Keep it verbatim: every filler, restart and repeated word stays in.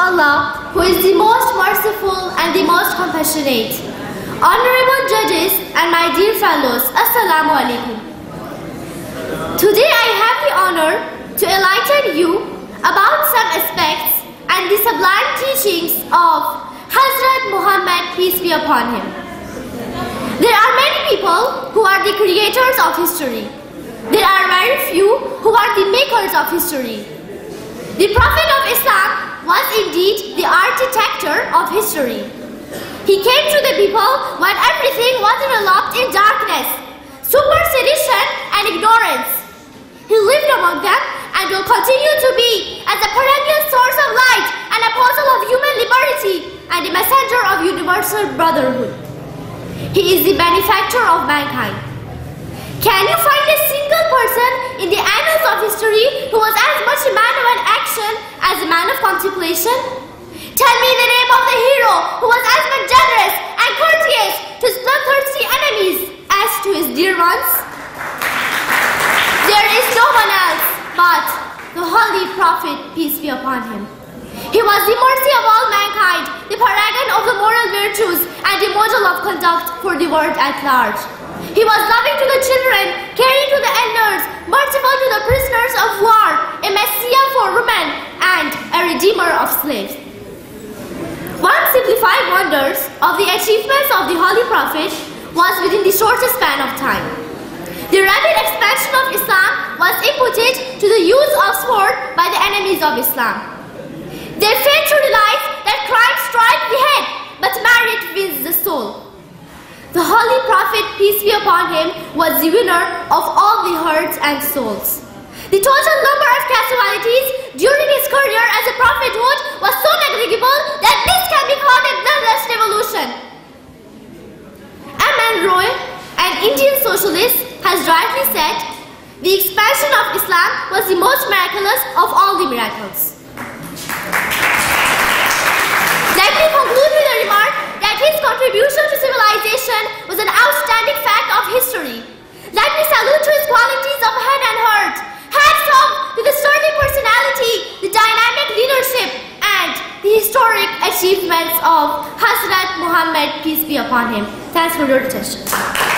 Allah, who is the most merciful and the most compassionate. Honorable judges and my dear fellows, Assalamu alaikum. Today I have the honor to enlighten you about some aspects and the sublime teachings of Hazrat Muhammad, peace be upon him. There are many people who are the creators of history. There are very few who are the makers of history. The Prophet of Islam was indeed the architecture of history. He came to the people when everything was enveloped in darkness, superstition and ignorance. He lived among them and will continue to be as a perennial source of light, an apostle of human liberty, and a messenger of universal brotherhood. He is the benefactor of mankind. Can you find a single person in the annals of history who was as much a man of an action as a man of contemplation? Tell me the name of the hero who was as much generous and courteous to his bloodthirsty enemies as to his dear ones. There is no one else but the Holy Prophet, peace be upon him. He was the mercy of all mankind, the paragon of the moral virtues, and the model of conduct for the world at large. He was loving to the children, caring to the elders, merciful to the prisoners of war, a messiah for women, and a redeemer of slaves. One simplified wonders of the achievements of the Holy Prophet was within the shortest span of time. The rapid expansion of Islam was imputed to the use of sword by the enemies of Islam. They failed to realize that crime strikes the head, but merit wins the soul. The Holy Prophet, peace be upon him, was the winner of all the hearts and souls. The total number of casualties during his career as a prophethood was so negligible that this can be called a bloodless revolution. M N Roy, an Indian socialist, has rightly said, the expansion of Islam was the most miraculous of all the miracles. Let me conclude with a remark that his contribution to civilization was an outstanding fact of history. Let me salute to his qualities of head and heart. Hats off to the sterling personality, the dynamic leadership, and the historic achievements of Hazrat Muhammad, peace be upon him. Thanks for your attention.